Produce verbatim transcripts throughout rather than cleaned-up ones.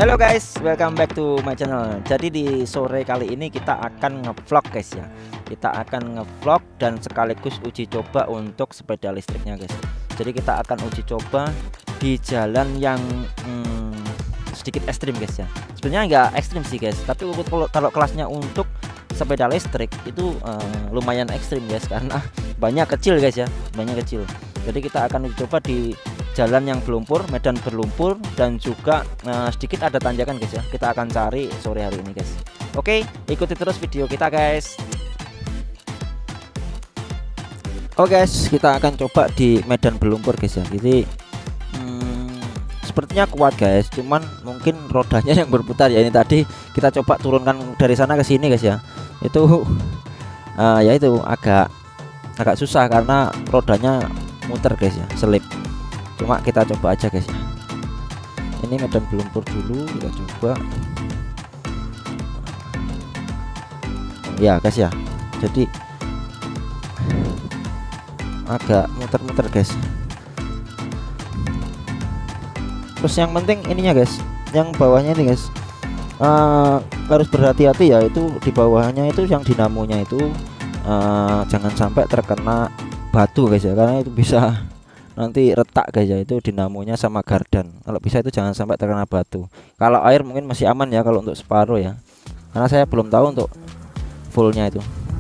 Halo guys, welcome back to my channel. Jadi di sore kali ini kita akan ngevlog guys ya. Kita akan ngevlog dan sekaligus uji coba untuk sepeda listriknya guys. Jadi kita akan uji coba di jalan yang hmm, sedikit ekstrim guys ya. Sebenarnya nggak ekstrim sih guys, tapi kalau, kalau kelasnya untuk sepeda listrik itu uh, lumayan ekstrim guys, karena banyak kecil guys ya, banyak kecil. Jadi kita akan uji coba di jalan yang berlumpur, medan berlumpur, dan juga uh, sedikit ada tanjakan guys ya. Kita akan cari sore hari ini guys. Oke, ikuti terus video kita guys. Oke guys, kita akan coba di medan berlumpur guys ya. Jadi hmm, sepertinya kuat guys, cuman mungkin rodanya yang berputar ya. Ini tadi kita coba turunkan dari sana ke sini guys ya. Itu uh, ya itu agak agak susah karena rodanya muter guys ya, selip. Cuma kita coba aja guys ya. Ini medan berlumpur dulu, kita coba ya guys ya. Jadi agak muter-muter guys. Terus yang penting ininya guys, yang bawahnya ini guys, uh, harus berhati-hati ya. Itu di bawahnya itu yang dinamonya itu uh, jangan sampai terkena batu guys ya, karena itu bisa nanti retak guys ya. Itu dinamonya sama gardan, kalau bisa itu jangan sampai terkena batu. Kalau air mungkin masih aman ya, kalau untuk separuh ya, karena saya belum tahu untuk fullnya itu.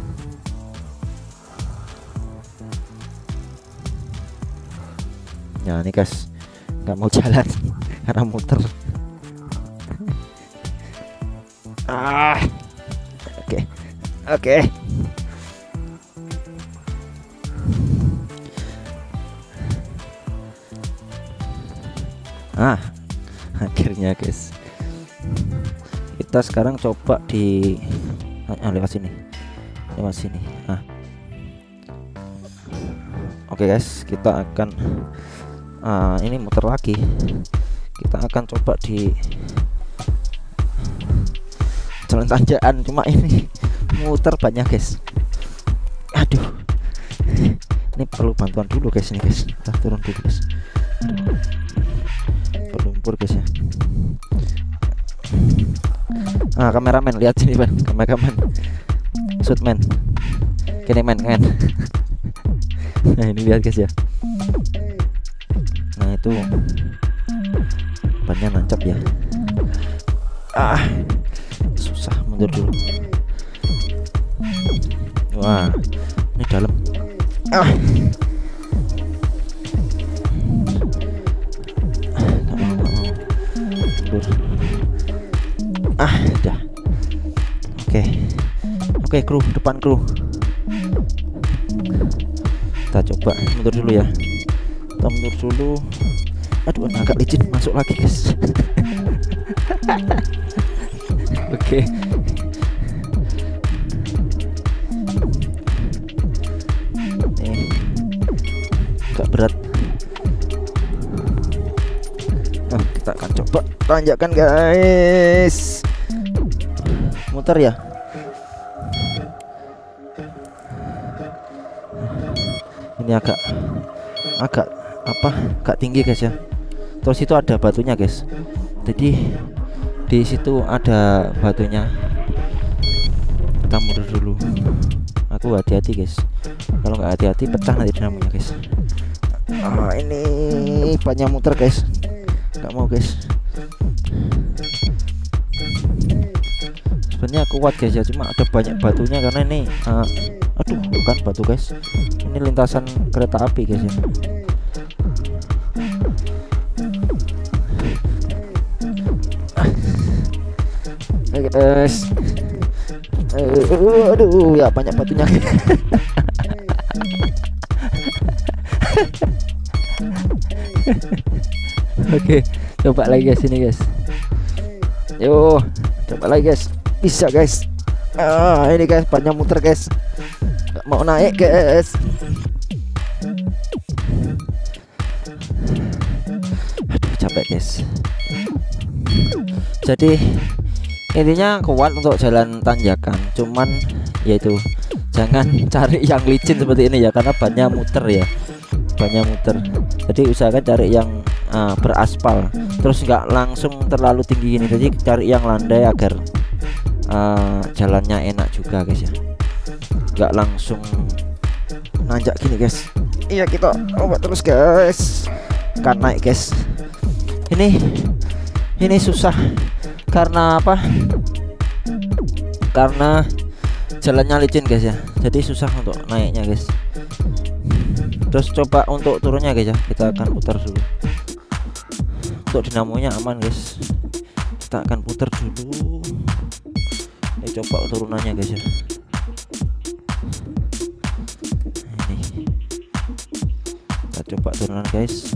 Nah ini guys, nggak mau jalan karena muter. Ah, oke okay. oke okay. Ah, akhirnya guys, kita sekarang coba di ah, lewat sini, lewat sini. Ah, oke okay guys, kita akan ah, ini muter lagi. Kita akan coba di jalan tanjakan, cuma ini muter banyak guys. Aduh, ini perlu bantuan dulu guys. Ini guys, kita turun dulu guys. Aduh. Berlumpur guys ya. Ah, kameramen lihat sini bang, kameramen, shootman, kini men kan. Nah ini lihat guys ya. Nah itu bannya nancap ya. Ah, susah, mundur dulu. Wah, ini dalam. Ah. Ah, udah. Oke. Oke, kru, depan kru. Kita coba mundur dulu ya. Kita mundur dulu. Aduh, agak licin, masuk lagi, guys. Oke. Nih. Agak berat. Nah, kita akan coba tanjakan guys. Muter ya. Ini agak agak apa? Agak tinggi guys ya. Terus itu ada batunya guys. Jadi di situ ada batunya. Kita mundur dulu. Aku hati-hati guys. Kalau nggak hati-hati pecah nanti dinamonya guys. Ah, ini banyak muter guys. Nggak mau guys. Sebenarnya kuat guys ya, cuma ada banyak batunya karena ini uh, aduh bukan batu guys, ini lintasan kereta api guys ya. Oke guys. Uh, aduh ya banyak batunya. Oke, coba lagi guys ini guys. Yo, coba lagi guys. Bisa guys. Ah, ini guys banyak muter guys. Gak mau naik guys. Aduh capek guys. Jadi intinya kuat untuk jalan tanjakan, cuman yaitu jangan cari yang licin seperti ini ya, karena banyak muter ya. Banyak muter. Jadi usahakan cari yang uh, beraspal, terus nggak langsung terlalu tinggi ini. Jadi cari yang landai agar uh, jalannya enak juga guys ya, nggak langsung nanjak gini guys. Iya, kita coba terus guys, kan naik guys. Ini ini susah karena apa? Karena jalannya licin guys ya, jadi susah untuk naiknya guys. Terus coba untuk turunnya guys ya, kita akan putar dulu. Untuk dinamonya aman guys, kita akan putar dulu. Ini coba turunannya guys ya. Ini kita coba turunan guys.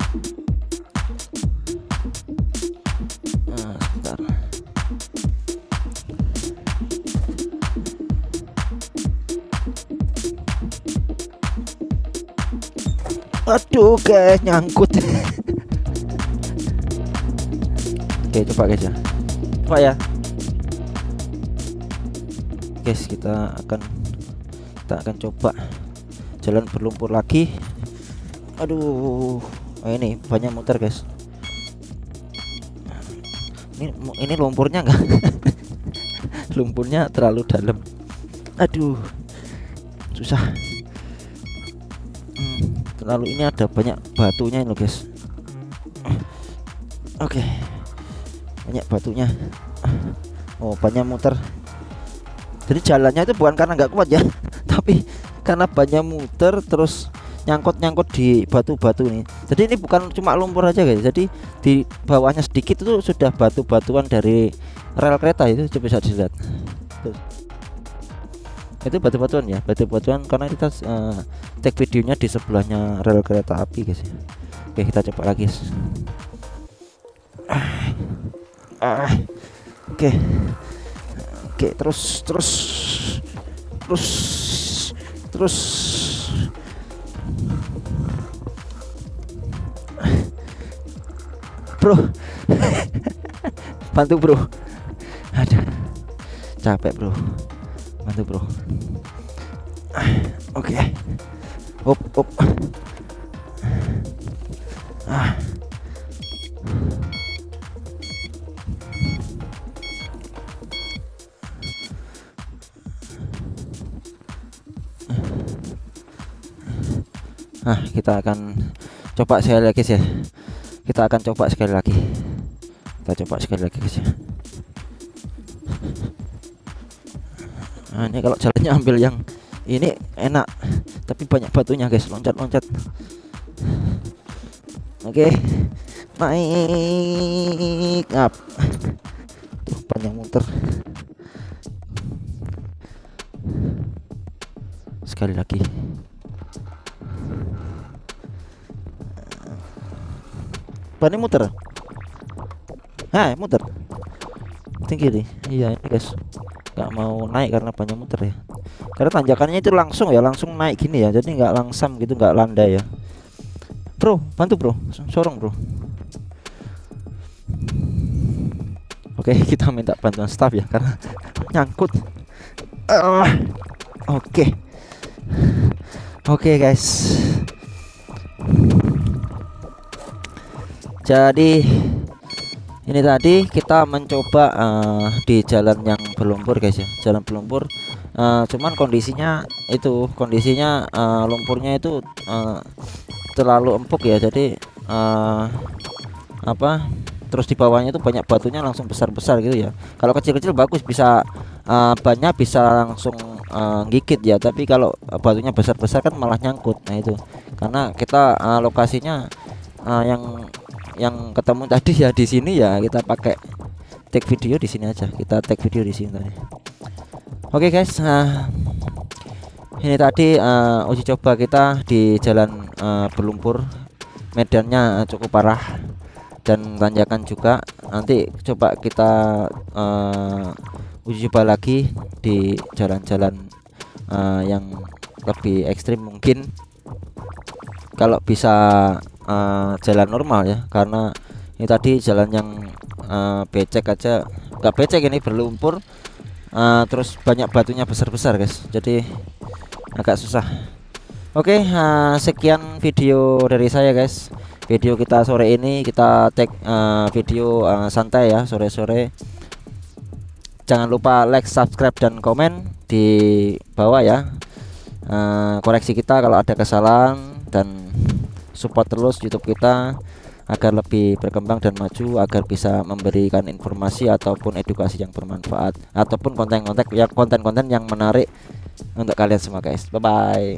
Nah, sebentar. Aduh guys, nyangkut. Oke, coba guys ya, coba ya guys, kita akan kita akan coba jalan berlumpur lagi. Aduh, oh, ini banyak muter guys. Ini ini lumpurnya enggak lumpurnya terlalu dalam. Aduh, susah. Lalu ini ada banyak batunya ini guys. Oke, banyak batunya. Oh, banyak muter. Jadi jalannya itu bukan karena nggak kuat ya, tapi karena banyak muter terus nyangkut-nyangkut di batu-batu ini. Jadi ini bukan cuma lumpur aja guys. Jadi di bawahnya sedikit itu sudah batu-batuan dari rel kereta itu, coba bisa dilihat. Tuh. Itu batu-batuan ya, batu-batuan karena kita uh, take videonya di sebelahnya rel kereta api guys ya. Oke, kita coba lagi guys. Ah, oke, oke, terus, terus, terus, terus. Bro, bantu bro. Ada, capek bro. Bantu bro. Oke, okay. Up, up. Ah. Ah, kita akan coba sekali lagi ya. Kita akan coba sekali lagi. Kita coba sekali lagi guys ya. Nah, ini kalau jalannya ambil yang ini enak, tapi banyak batunya guys, loncat-loncat. Oke, naik up. Tuh panjang muter. Sekali lagi. Ban muter. Hai, muter. Tinggi nih. Iya ini guys. Nggak mau naik karena banyak muter ya. Karena tanjakannya itu langsung ya, langsung naik gini ya. Jadi nggak langsam gitu, nggak landai ya. Bro, bantu bro, sorong bro. Oke, kita minta bantuan staff ya karena nyangkut. Uh, Oke, oke guys. Jadi ini tadi kita mencoba uh, di jalan yang berlumpur guys ya, jalan berlumpur. Uh, cuman kondisinya itu kondisinya uh, lumpurnya itu uh, terlalu empuk ya, jadi uh, apa? Terus di bawahnya itu banyak batunya langsung besar-besar gitu ya. Kalau kecil-kecil bagus, bisa uh, banyak bisa langsung uh, gigit ya. Tapi kalau batunya besar-besar kan malah nyangkut. Nah itu karena kita uh, lokasinya uh, yang yang ketemu tadi ya di sini ya, kita pakai take video di sini aja. Kita take video di sini tadi. Oke guys, uh, ini tadi uh, uji coba kita di jalan uh, berlumpur. Medannya uh, cukup parah dan tanjakan juga. Nanti coba kita uh, uji coba lagi di jalan-jalan uh, yang lebih ekstrim mungkin, kalau bisa uh, jalan normal ya, karena ini tadi jalan yang uh, becek aja, nggak becek, ini berlumpur uh, terus banyak batunya besar-besar guys, jadi agak susah. Oke, uh, sekian video dari saya guys. video kita sore ini. Kita take uh, video uh, santai ya sore-sore. Jangan lupa like, subscribe dan komen di bawah ya. Uh, koreksi kita kalau ada kesalahan dan support terus YouTube kita agar lebih berkembang dan maju, agar bisa memberikan informasi ataupun edukasi yang bermanfaat ataupun konten-konten yang konten-konten yang menarik untuk kalian semua guys. Bye bye.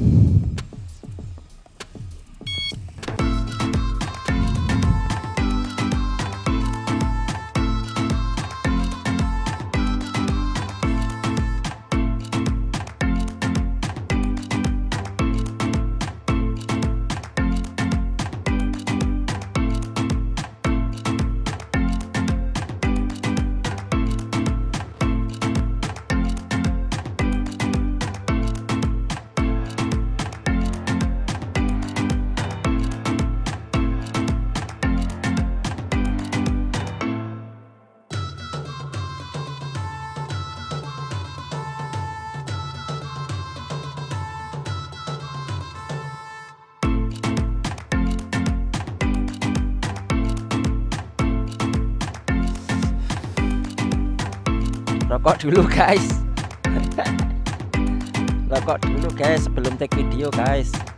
Rokok dulu guys. Rokok dulu guys sebelum take video guys.